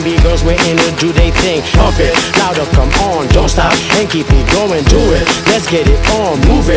B girls waiting to do they thing. Pump it louder, come on, don't stop and keep it going. Do it, let's get it on, move it.